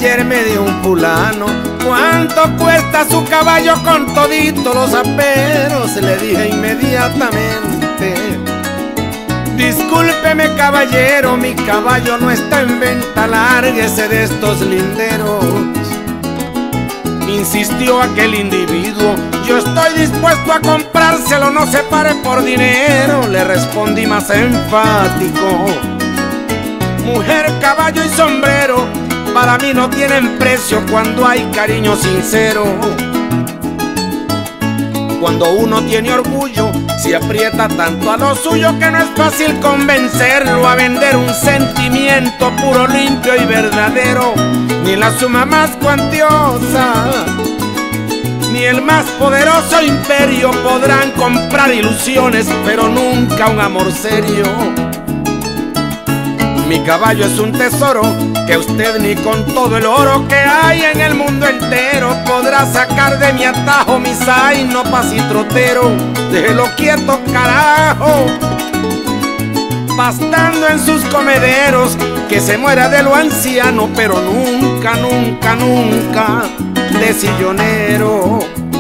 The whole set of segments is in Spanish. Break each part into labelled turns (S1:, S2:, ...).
S1: Ayer me dijo un fulano: ¿cuánto cuesta su caballo con toditos los aperos? Le dije inmediatamente: discúlpeme caballero, mi caballo no está en venta, lárguese de estos linderos. Insistió aquel individuo: yo estoy dispuesto a comprárselo, no se pare por dinero. Le respondí más enfático: mujer, caballo y sombrero para mí no tienen precio cuando hay cariño sincero. Cuando uno tiene orgullo, se aprieta tanto a lo suyo que no es fácil convencerlo a vender un sentimiento puro, limpio y verdadero. Ni la suma más cuantiosa, ni el más poderoso imperio podrán comprar ilusiones, pero nunca un amor serio. Mi caballo es un tesoro que usted ni con todo el oro que hay en el mundo entero podrá sacar de mi atajo, mi zaino pacitrotero. Déjelo quieto, carajo, pastando en sus comederos, que se muera de lo anciano, pero nunca, nunca, nunca de sillonero.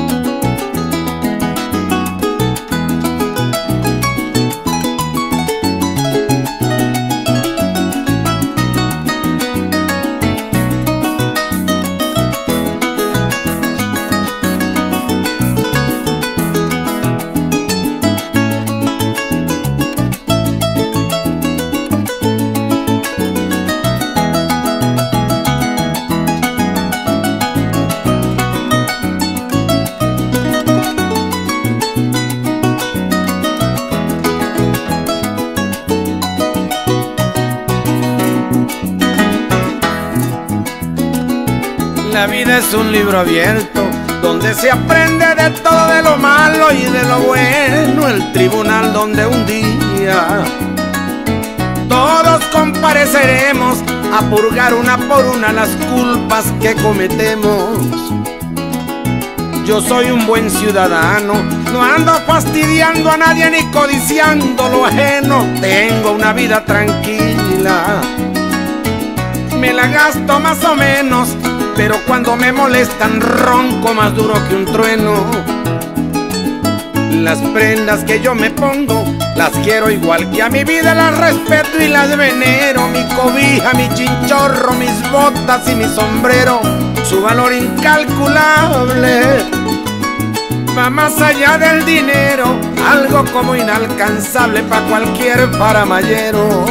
S1: La vida es un libro abierto donde se aprende de todo, de lo malo y de lo bueno. El tribunal donde un día todos compareceremos a purgar una por una las culpas que cometemos. Yo soy un buen ciudadano, no ando fastidiando a nadie ni codiciando lo ajeno. Tengo una vida tranquila, me la gasto más o menos, pero cuando me molestan ronco más duro que un trueno. Las prendas que yo me pongo las quiero igual que a mi vida, las respeto y las venero. Mi cobija, mi chinchorro, mis botas y mi sombrero, su valor incalculable va más allá del dinero, algo como inalcanzable para cualquier paramayero.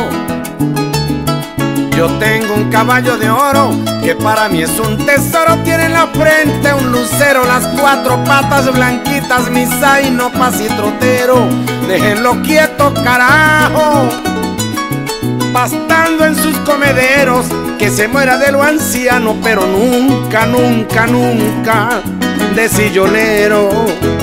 S1: Yo tengo un caballo de oro que para mí es un tesoro. Tiene en la frente un lucero, las cuatro patas blanquitas, mi zaino pacitrotero. Déjenlo quieto, carajo, pastando en sus comederos, que se muera de lo anciano, pero nunca, nunca, nunca de sillonero.